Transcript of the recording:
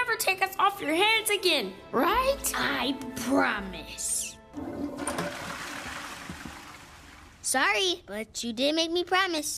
never take us off your hands again, right? I promise. Sorry, but you did make me promise.